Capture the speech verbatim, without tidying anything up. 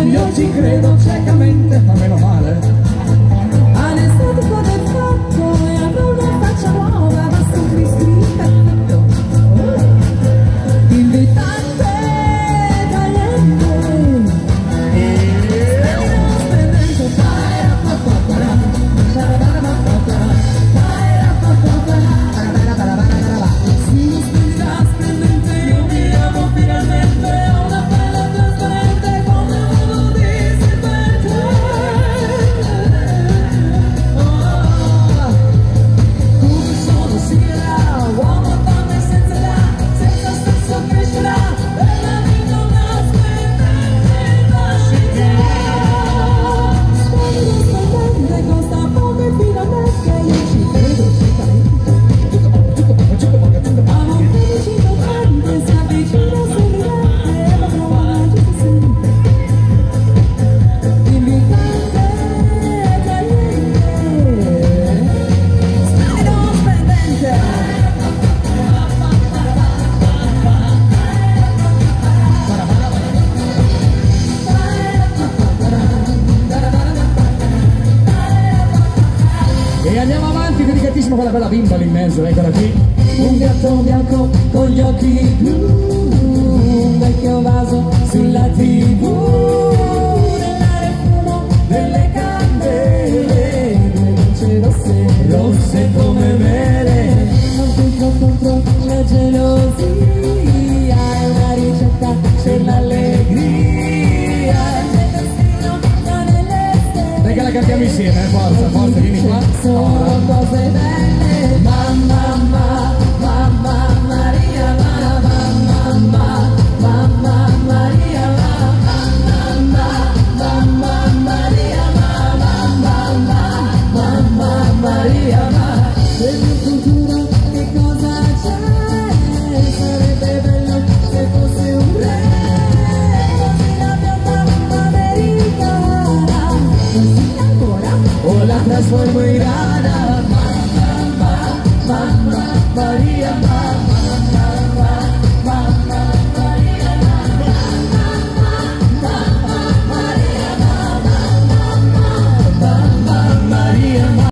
io ci credo ciecamente, ma meno male. Anestetico del fatto e avrò una faccia nuova, basta un Cristo perfetto, invitante, tagliente, splendido, splendente, paera, papapara, paera, paera, papapara, sì, splendida, splendente, io mi amo finalmente, ho una pelle trasparente come uno di serpente. Come sono sigla, uomo, donna e senza età, senza stesso crescerà, per la vita una splendente nascita. Splendido, splendente, costa poco e finalmente, io ci credo ciecamente. Amo un felicito grande, si avvicina sorridente, e la prova ci si sente. Invitante, tagliente, splendido, splendente. E andiamo avanti, dedicatissimo con la bella bimba lì in mezzo, eccola qui. Un gatto bianco con gli occhi blu, un vecchio vaso sulla tivù, nell'aria fumo delle candele, due luci rosse, Rosse come mele. contro contro la gelosia, è una ricetta per l'allegria, c'è il destino da nelle stelle. Dai che la cantiamo insieme, eh, forza, forza, vieni qua. Sono cose belle, mamma, mamma, mamma Maria, mamma, mamma, mamma Maria, mamma, mamma Maria, mamma, mamma Maria, ma del mio futuro che cosa c'è? Sarebbe bello se fosse un re, così la mia mamma americana, così ancora. O la trasformo in rana.